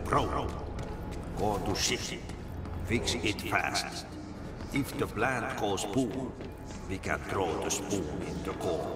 Pro. Go to ship. Fix it fast. If the plant goes boom, we can throw the spoon in the corner.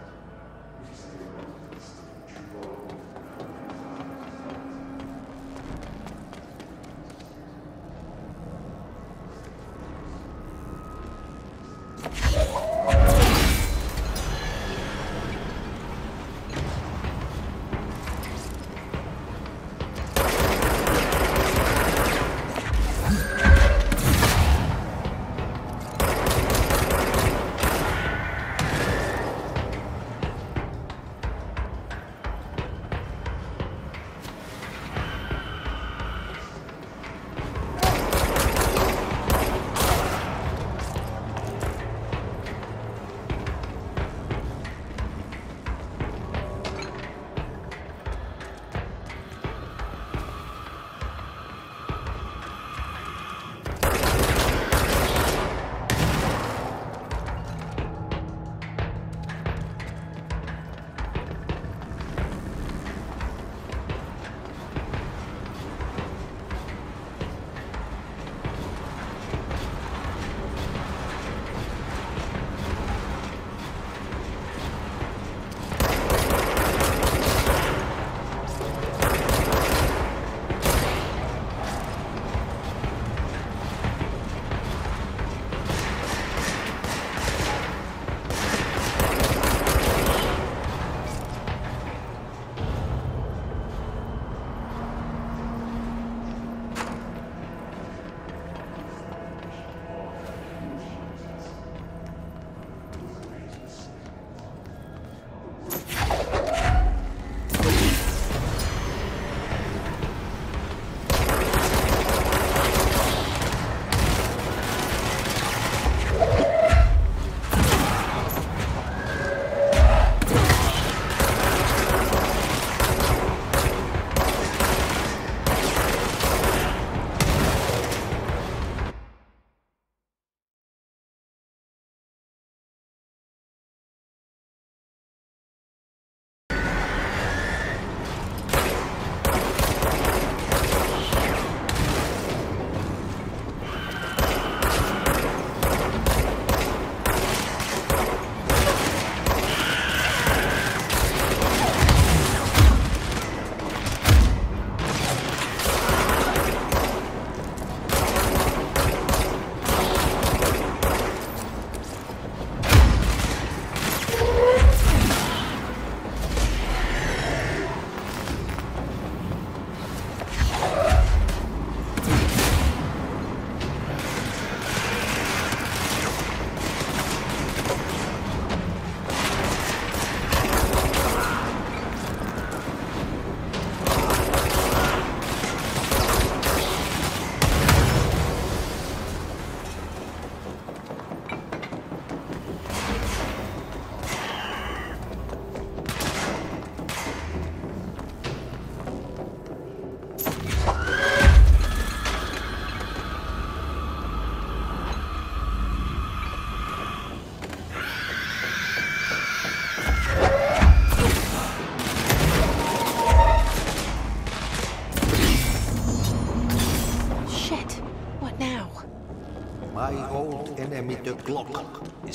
My old enemy, the Glock, is...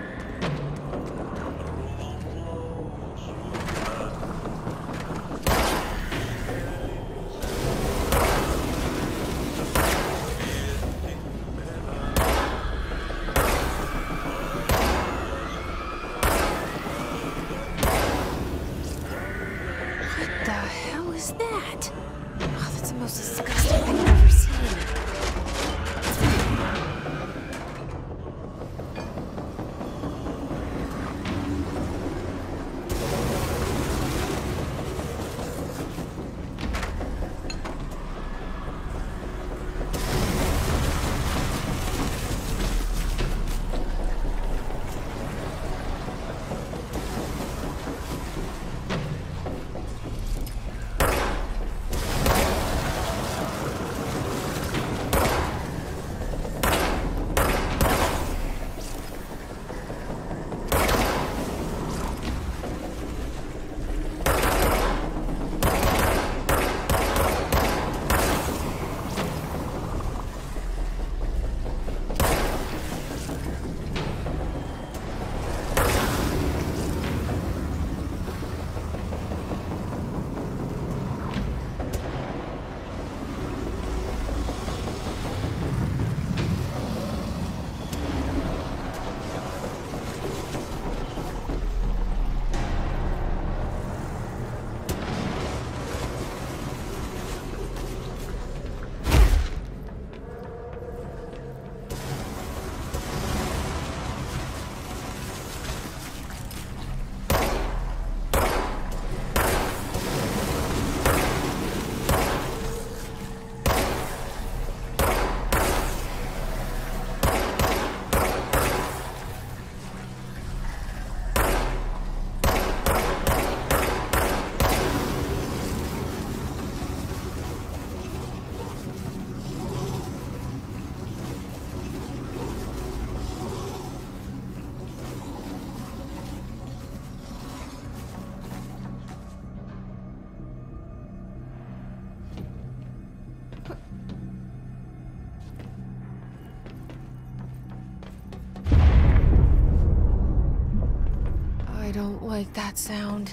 What the hell is that? Oh, that's the most disgusting thing I've ever seen. don't like that sound.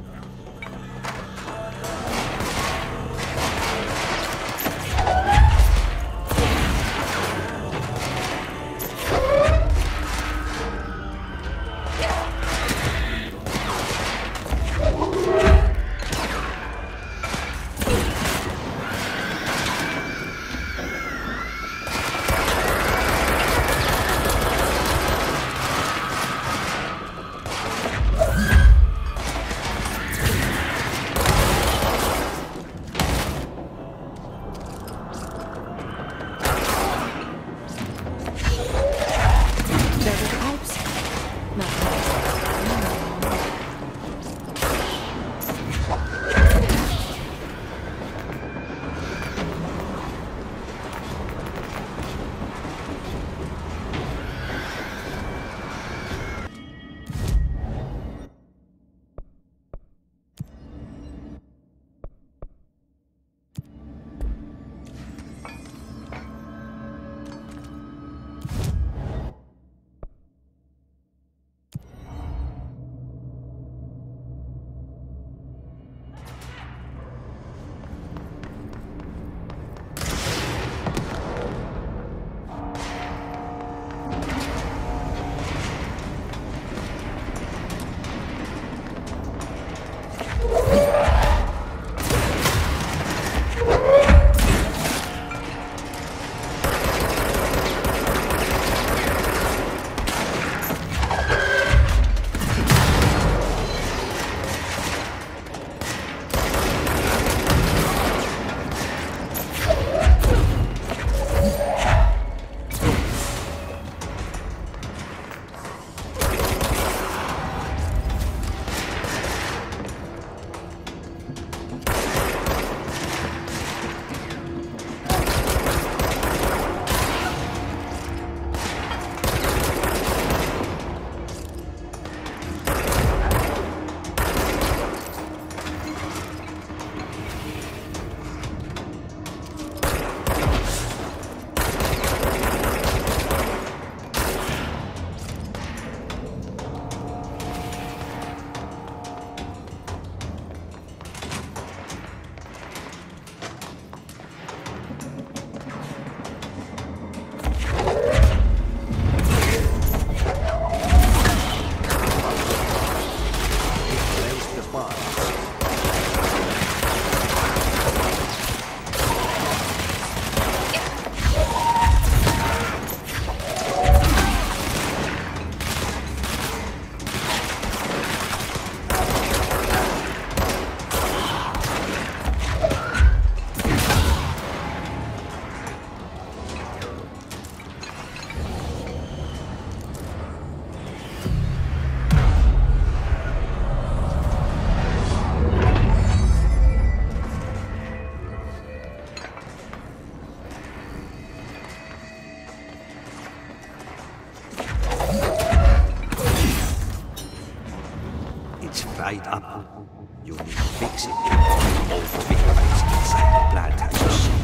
right up. You need to fix it. All victims inside the plant has to see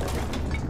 it.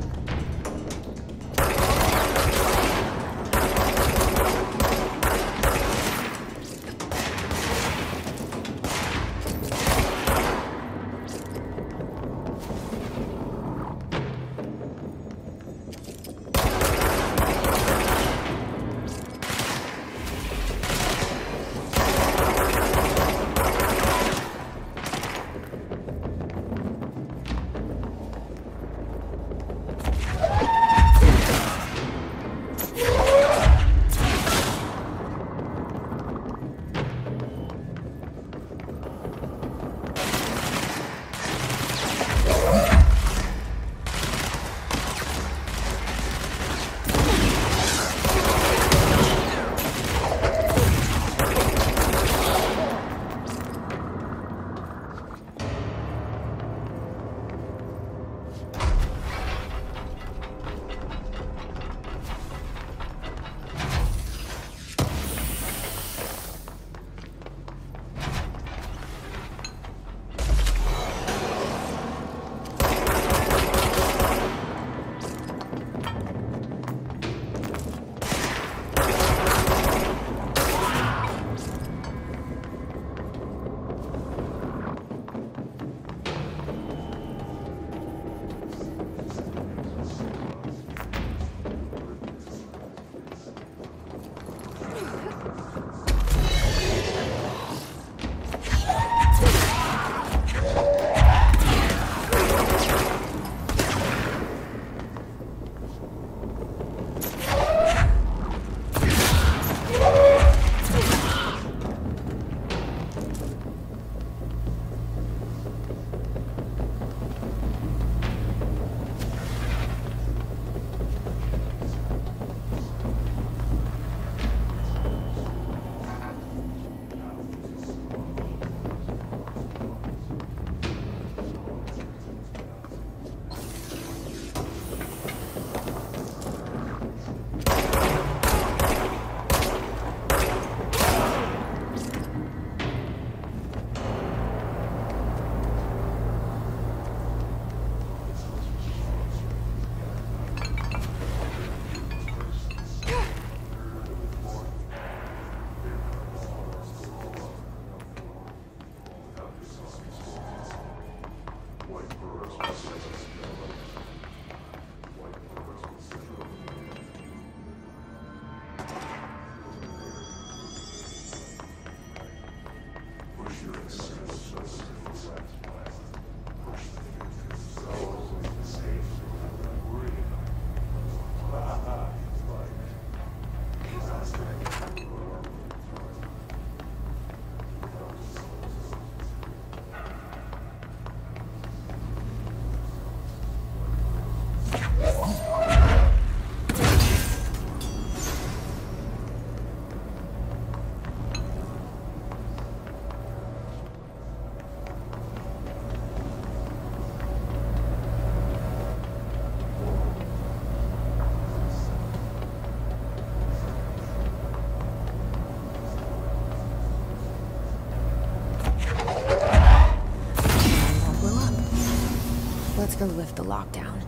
Let's go lift the lockdown.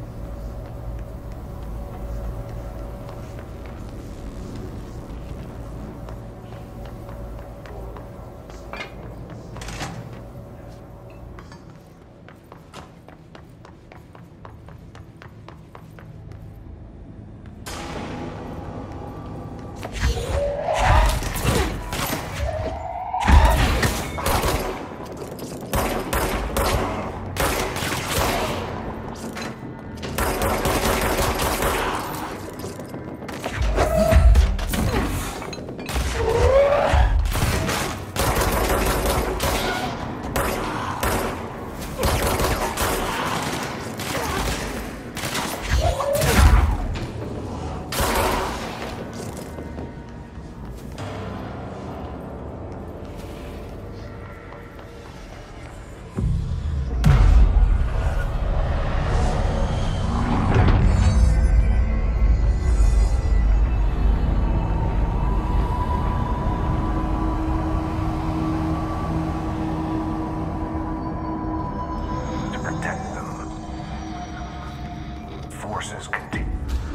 Forces continue.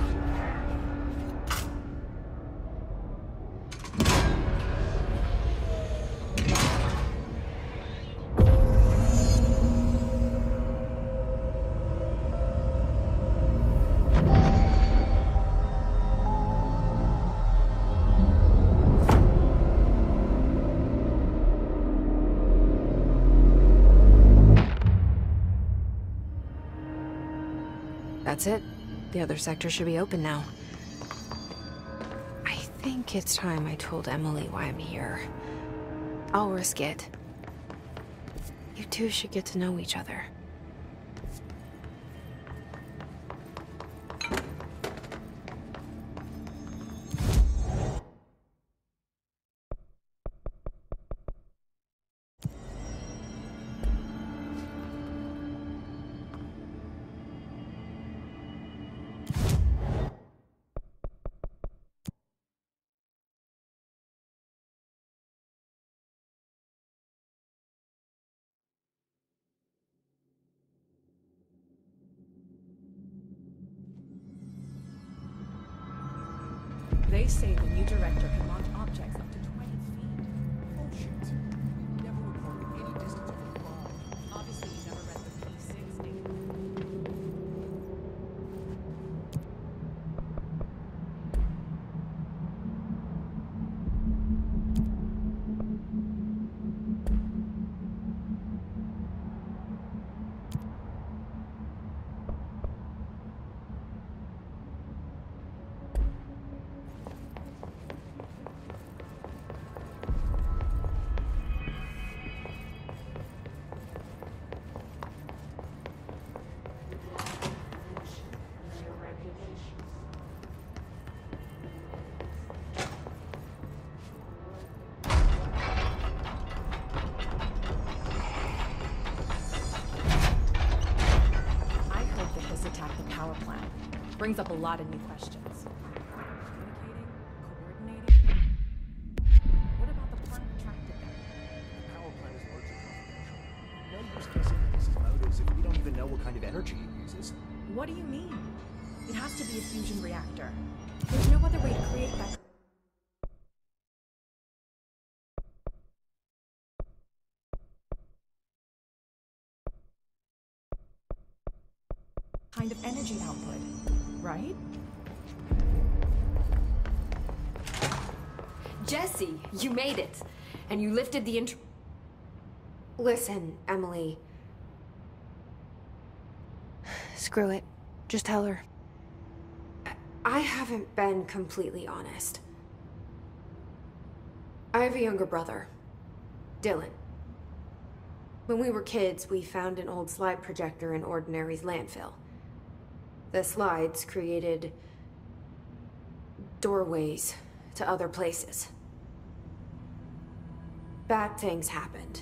That's it. The other sector should be open now. I think it's time I told Emily why I'm here. I'll risk it. You two should get to know each other. They say the new director can launch objects up to 20 feet. Bullshit. Never recorded any distance over the phone. Obviously, you never read the P6 data. Brings up a lot of new questions. Communicating? Coordinating? What about the plant attracted them? The power plant is largely confidential. No use guessing the piece's motives if we don't even know what kind of energy it uses. What do you mean? It has to be a fusion reactor. There's no other way to create that. kind of energy output, right? Jesse, you made it! And you lifted the Listen, Emily. Screw it. Just tell her. I haven't been completely honest. I have a younger brother, Dylan. When we were kids, we found an old slide projector in Ordinary's landfill. The slides created doorways to other places. Bad things happened.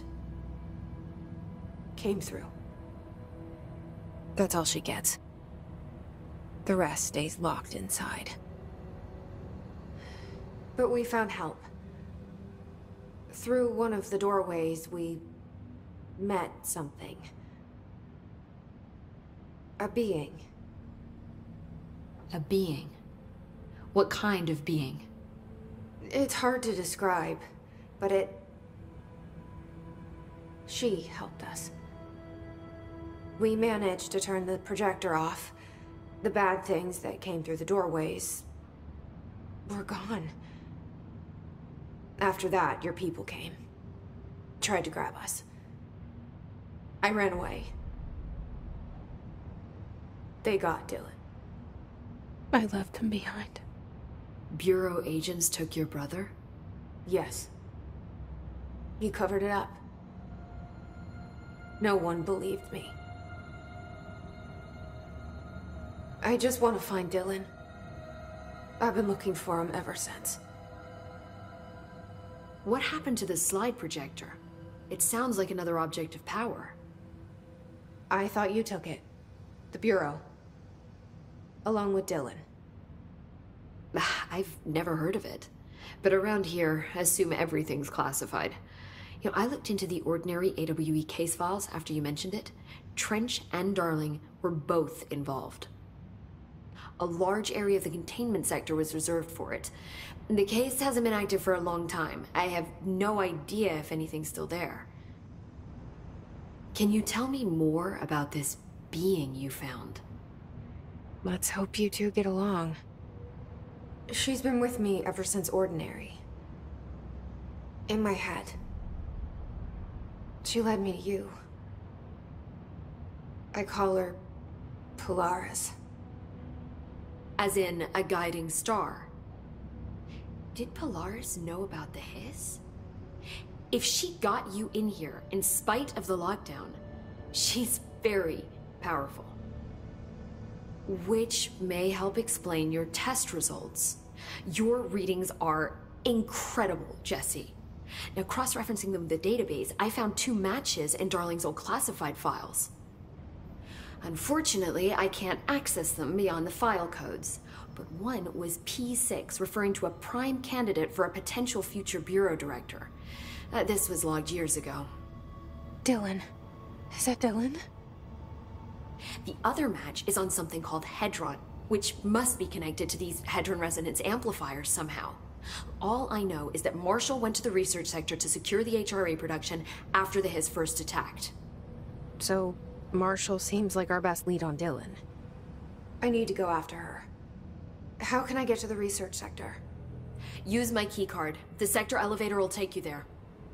Came through. That's all she gets. The rest stays locked inside. But we found help. Through one of the doorways, we met something. A being. A being? What kind of being? It's hard to describe, but she helped us. We managed to turn the projector off. The bad things that came through the doorways were gone. After that, your people came. Tried to grab us. I ran away. They got Dylan. I left him behind. Bureau agents took your brother? Yes. He covered it up. No one believed me. I just want to find Dylan. I've been looking for him ever since. What happened to the slide projector? It sounds like another object of power. I thought you took it. The Bureau. Along with Dylan. I've never heard of it. But around here, assume everything's classified. You know, I looked into the Ordinary AWE case files after you mentioned it. Trench and Darling were both involved. A large area of the containment sector was reserved for it. The case hasn't been active for a long time. I have no idea if anything's still there. Can you tell me more about this being you found? Let's hope you two get along. She's been with me ever since Ordinary. In my head. She led me to you. I call her Polaris. As in, a guiding star. Did Polaris know about the hiss? If she got you in here in spite of the lockdown, she's very powerful. Which may help explain your test results. Your readings are incredible, Jesse. Now, cross-referencing them with the database, I found 2 matches in Darling's old classified files. Unfortunately, I can't access them beyond the file codes, but one was P6, referring to a prime candidate for a potential future bureau director. This was logged years ago. Dylan. Is that Dylan? The other match is on something called Hedron, which must be connected to these Hedron resonance amplifiers somehow. All I know is that Marshall went to the research sector to secure the HRA production after the hiss first attacked. So, Marshall seems like our best lead on Dylan. I need to go after her. How can I get to the research sector? Use my keycard. The sector elevator will take you there.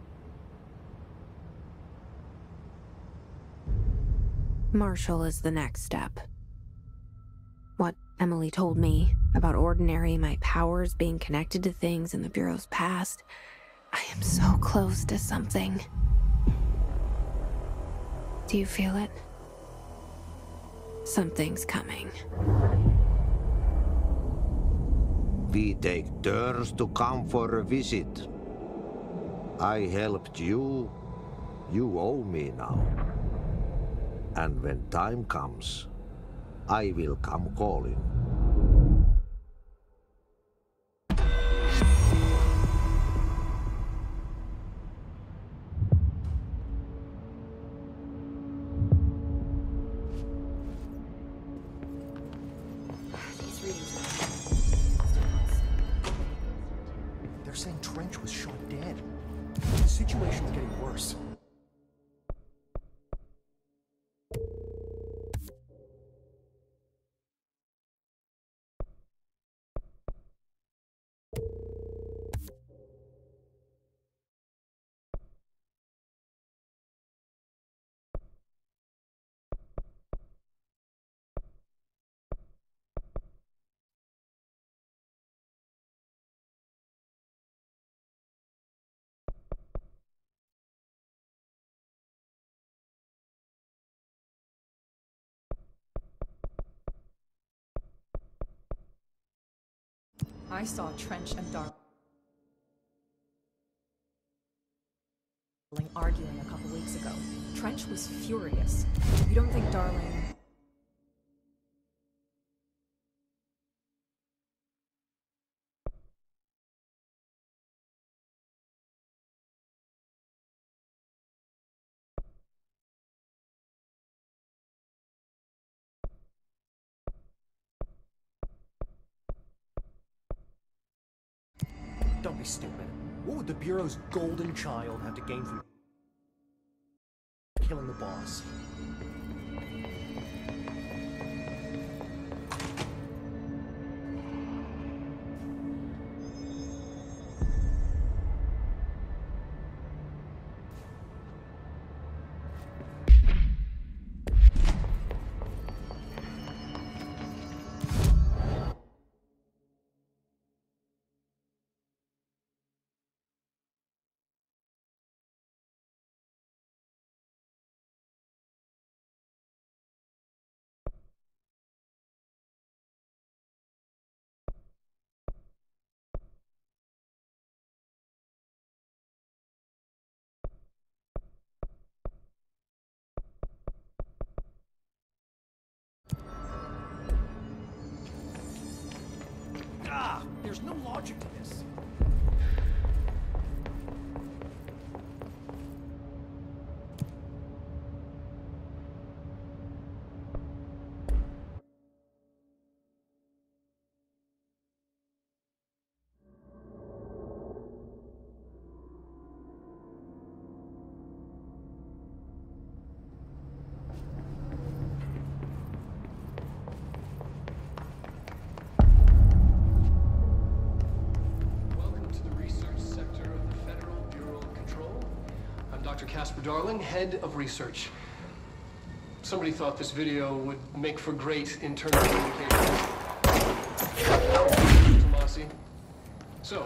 Marshall is the next step. What Emily told me about Ordinary, my powers being connected to things in the Bureau's past. I am so close to something. Do you feel it? Something's coming. We take turns to come for a visit. I helped you. You owe me now. And when time comes, I will come calling. They're saying Trench was shot dead. The situation's getting worse. I saw Trench and Darling arguing a couple weeks ago. Trench was furious. You don't think Darling... Don't be stupid. What would the Bureau's golden child have to gain from killing the boss? There's no logic to this. Dr. Casper Darling, Head of Research. Somebody thought this video would make for great internal communication. Tomasi. So,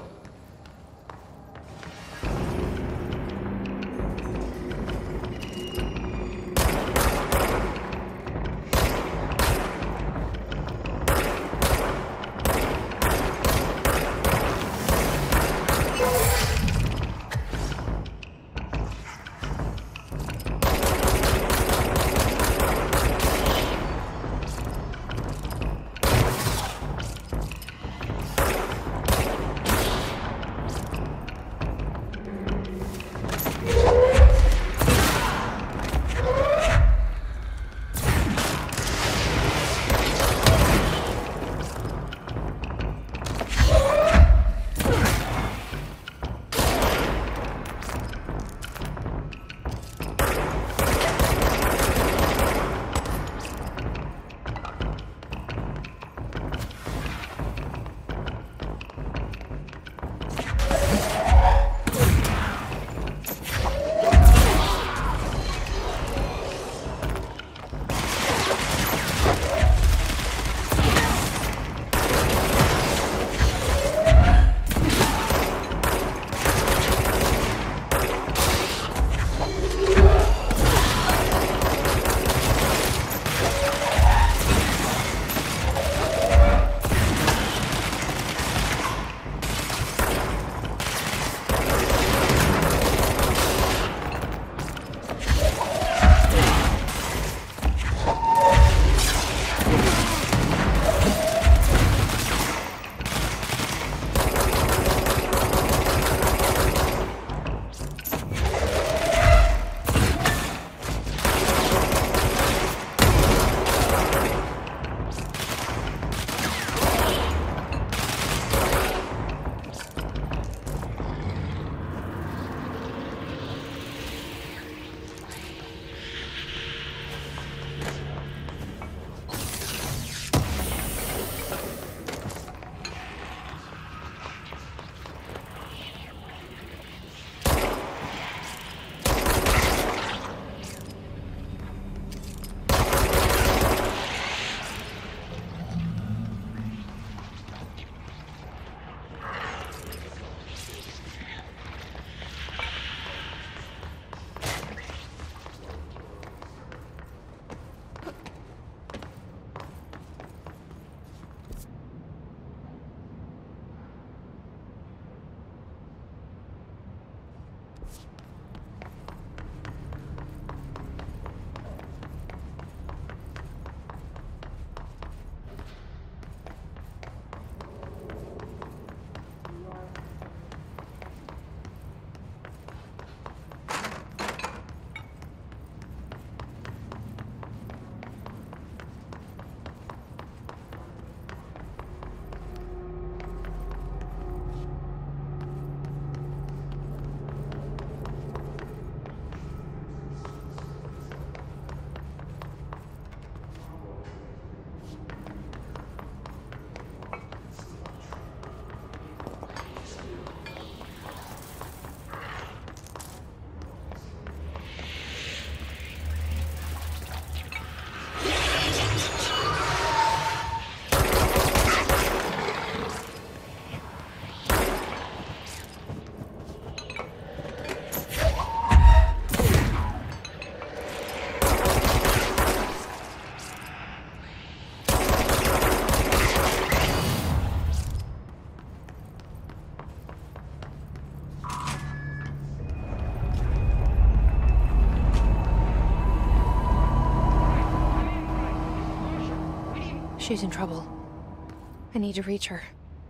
She's in trouble. I need to reach her.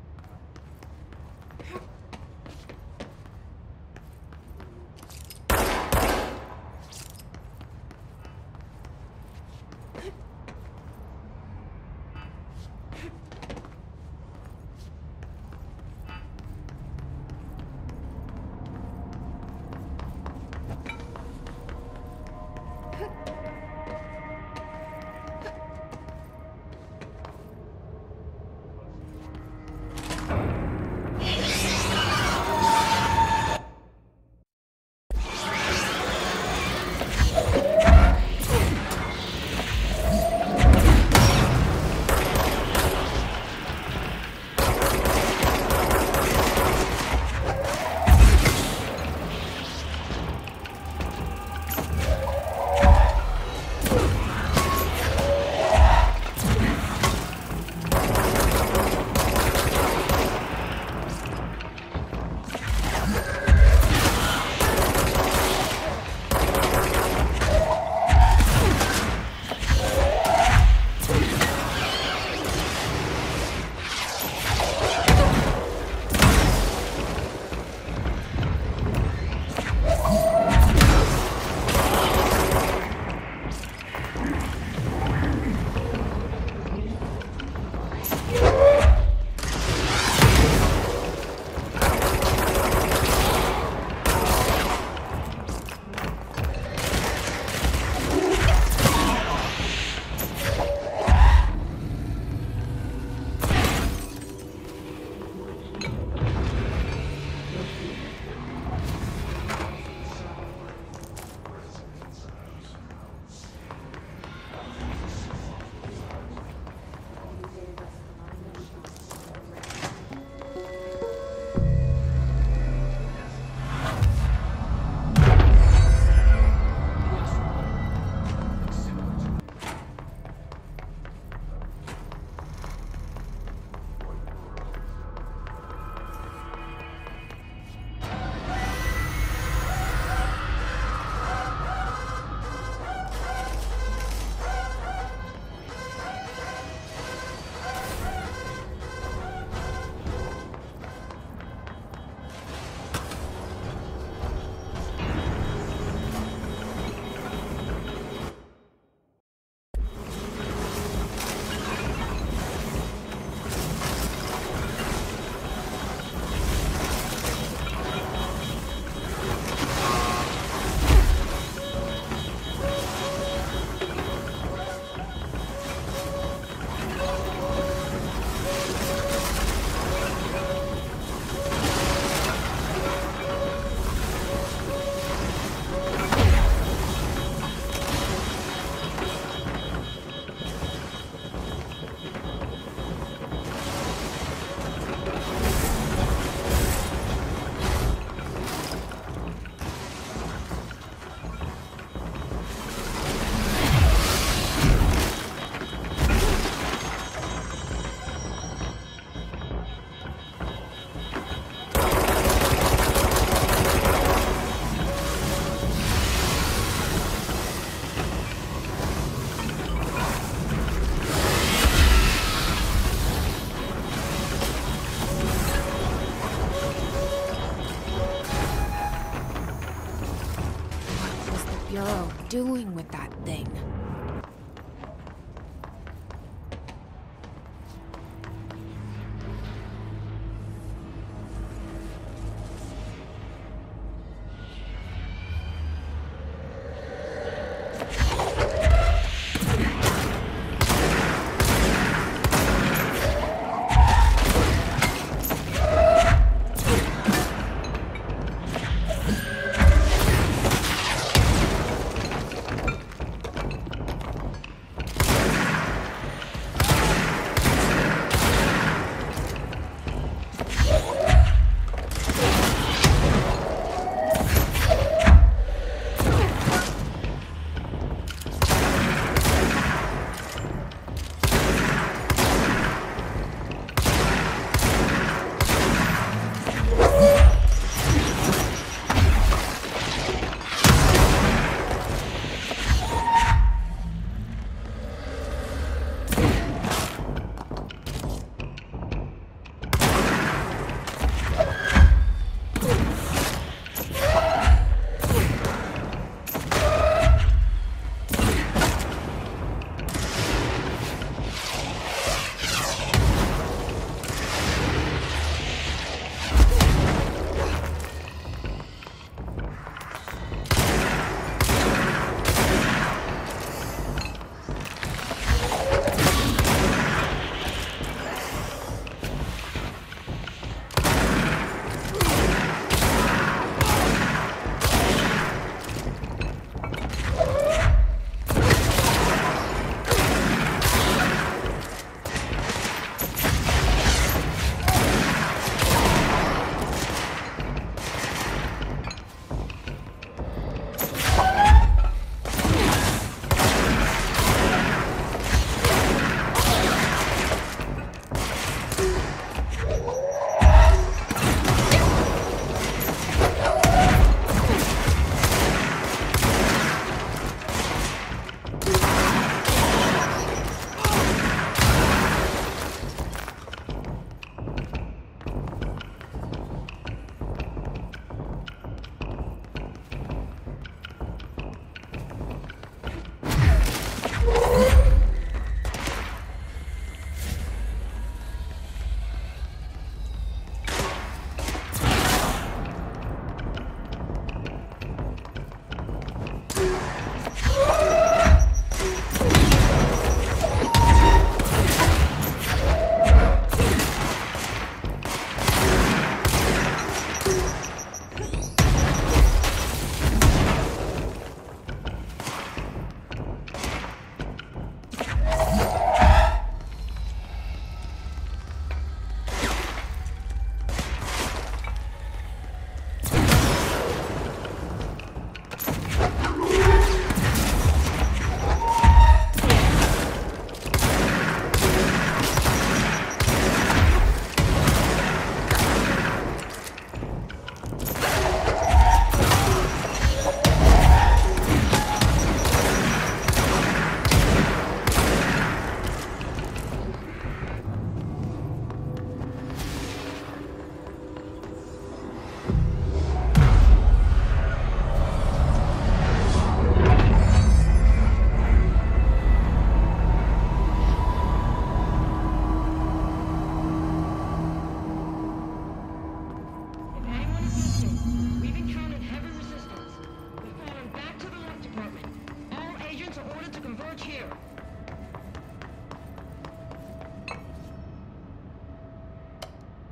Doing with that thing?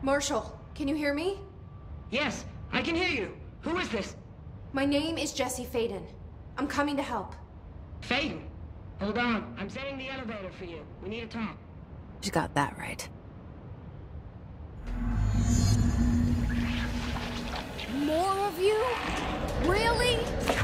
Marshall, can you hear me? Yes, I can hear you. Who is this? My name is Jesse Faden. I'm coming to help. Faden. Hold on. I'm setting the elevator for you. We need to talk. She got that right. More of you? Really?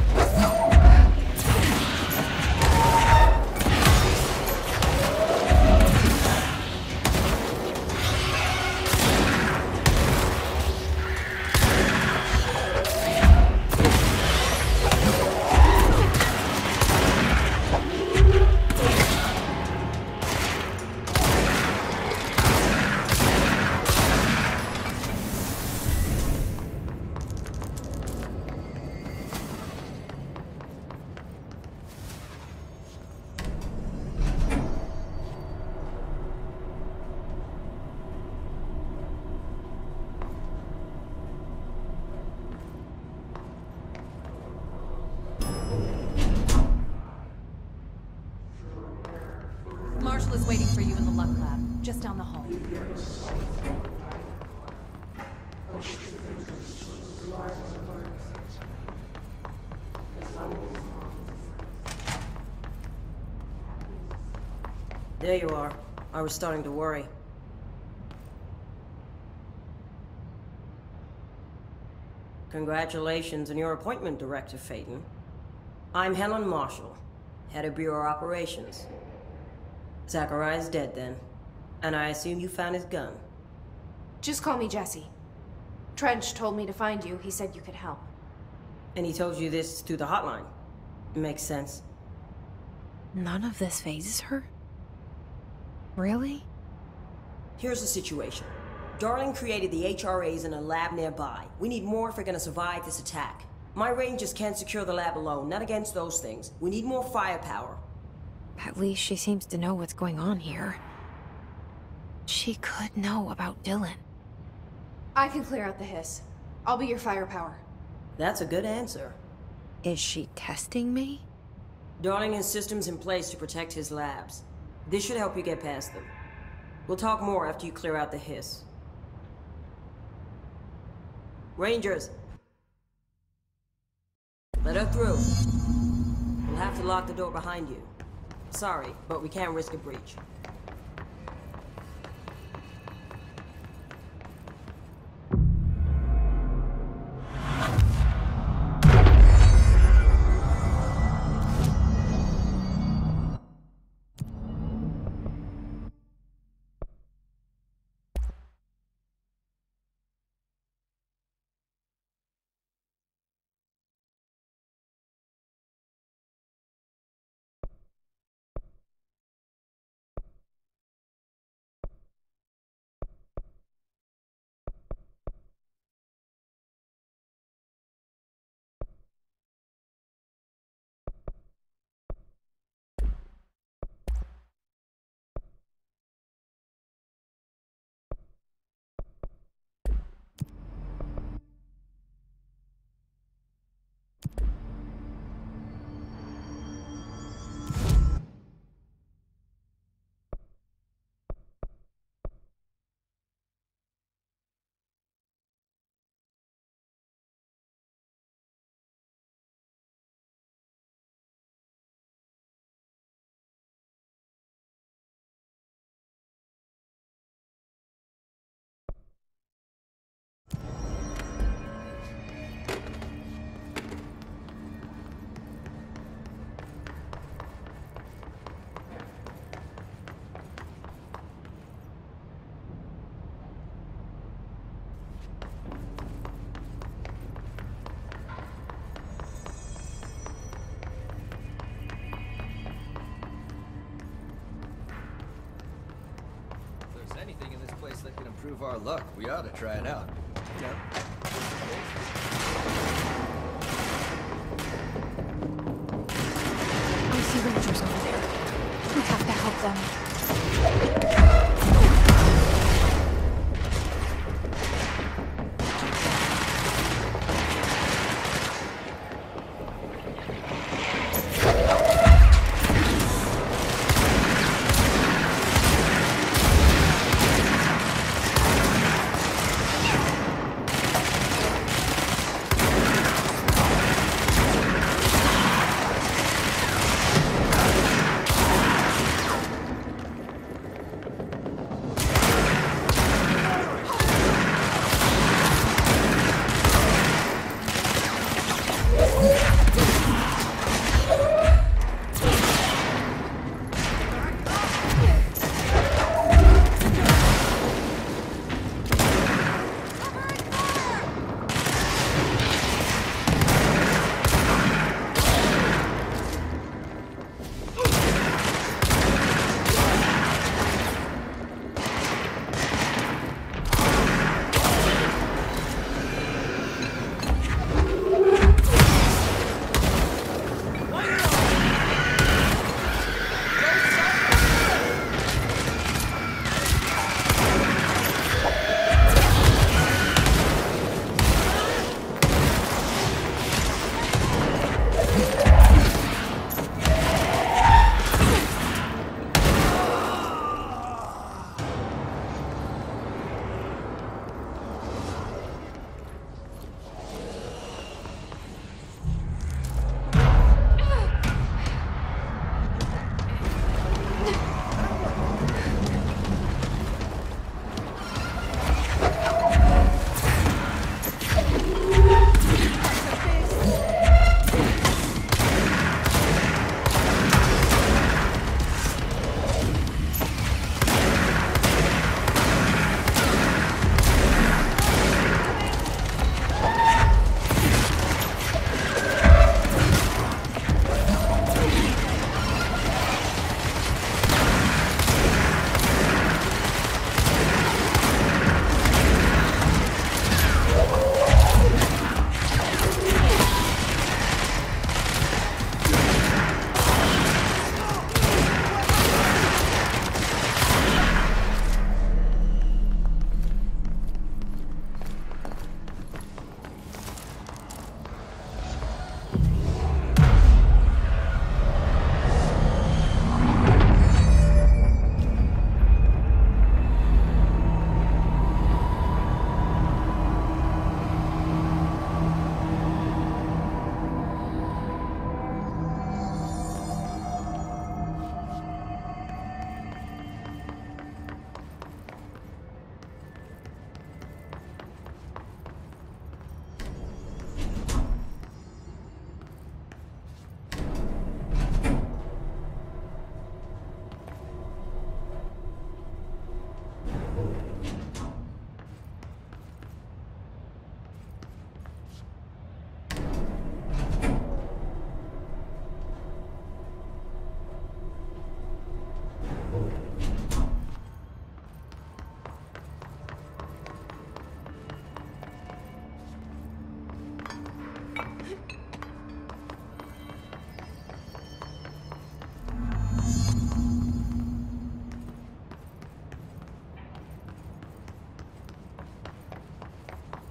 Marshall is waiting for you in the Luck Lab, just down the hall. There you are. I was starting to worry. Congratulations on your appointment, Director Faden. I'm Helen Marshall, head of Bureau Operations. Zachariah's dead then, and I assume you found his gun. Just call me Jesse. Trench told me to find you. He said you could help. And he told you this through the hotline. Makes sense. None of this phases her? Really? Here's the situation. Darling created the HRAs in a lab nearby. We need more if we're gonna survive this attack. My Rangers can't secure the lab alone, not against those things. We need more firepower. At least she seems to know what's going on here. She could know about Dylan. I can clear out the hiss. I'll be your firepower. That's a good answer. Is she testing me? Darling has systems in place to protect his labs. This should help you get past them. We'll talk more after you clear out the hiss. Rangers! Let her through. We'll have to lock the door behind you. Sorry, but we can't risk a breach. That can improve our luck. We ought to try it out. Yeah. I see Rangers over there. We have to help them.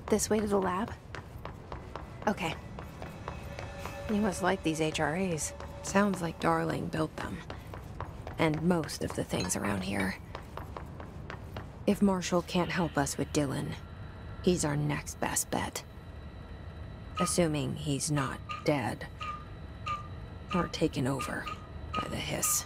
This way to the lab? Okay. You must like these HRAs. Sounds like Darling built them. And most of the things around here. If Marshall can't help us with Dylan, he's our next best bet. Assuming he's not dead. Or taken over by the Hiss.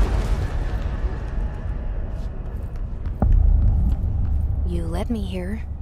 You led me here.